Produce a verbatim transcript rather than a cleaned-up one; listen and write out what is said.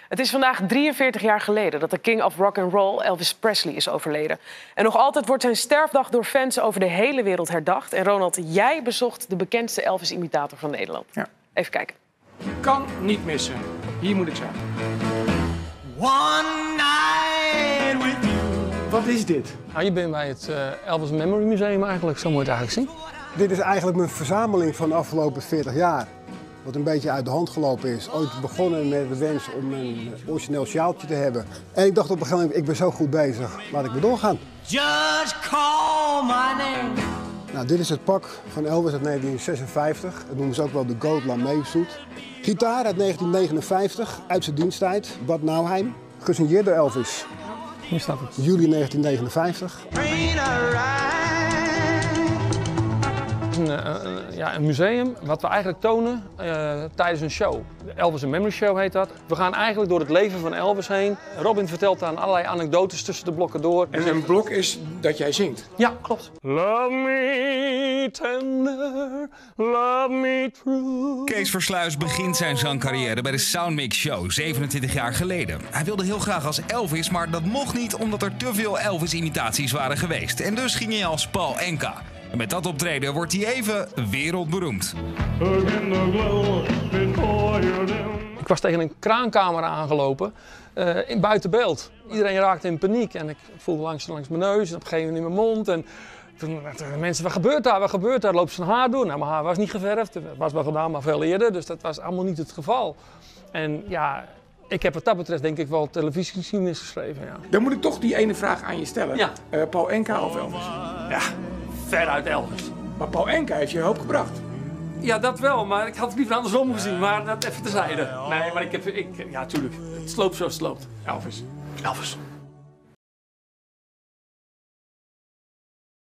Het is vandaag drieënveertig jaar geleden dat de king of rock and roll Elvis Presley is overleden. En nog altijd wordt zijn sterfdag door fans over de hele wereld herdacht. En Ronald, jij bezocht de bekendste Elvis-imitator van Nederland. Ja. Even kijken. Kan niet missen. Hier moet ik zijn. One night with you. Wat is dit? Nou, je bent bij het uh, Elvis Memory Museum eigenlijk, zo moet je het eigenlijk zien. Dit is eigenlijk mijn verzameling van de afgelopen veertig jaar. Wat een beetje uit de hand gelopen is. Ooit begonnen met de wens om een origineel sjaaltje te hebben. En ik dacht op een gegeven moment, ik ben zo goed bezig, laat ik weer doorgaan. Just call my name. Nou, dit is het pak van Elvis uit negentien zesenvijftig. Dat noemen ze ook wel de Gold Lame Suit. Gitaar uit negentien negenenvijftig, uit zijn diensttijd, Bad Nauheim. Gesigneerd door Elvis. Hier staat het. Juli negentien negenenvijftig. Een, uh, ja, een museum wat we eigenlijk tonen uh, tijdens een show. De Elvis Memory Show heet dat. We gaan eigenlijk door het leven van Elvis heen. Robin vertelt dan allerlei anekdotes tussen de blokken door. En een blok is dat jij zingt. Ja, klopt. Love me tender, love me true. Kees Versluis begint zijn zangcarrière bij de Soundmix Show, zevenentwintig jaar geleden. Hij wilde heel graag als Elvis, maar dat mocht niet omdat er te veel Elvis-imitaties waren geweest. En dus ging hij als Paul Enka. En met dat optreden wordt hij even wereldberoemd. Ik was tegen een kraankamer aangelopen, uh, in buiten beeld. Iedereen raakte in paniek en ik voelde langs, langs mijn neus en op een gegeven moment in mijn mond. En toen de mensen, wat gebeurt daar, wat gebeurt daar? Loopt zijn haar door? Nou, mijn haar was niet geverfd, het was wel gedaan, maar veel eerder. Dus dat was allemaal niet het geval. En ja, ik heb wat dat betreft denk ik wel televisiegeschiedenis geschreven. Ja. Dan moet ik toch die ene vraag aan je stellen. Ja. Uh, Paul Enka of Elvis? Ja, veruit Elvis. Maar Paul Enka heeft je hoop gebracht. Ja, dat wel, maar ik had het liever andersom gezien, maar dat even terzijde. Nee, maar ik heb, ik, ja tuurlijk, het sloopt zoals het loopt. Elvis. Elvis.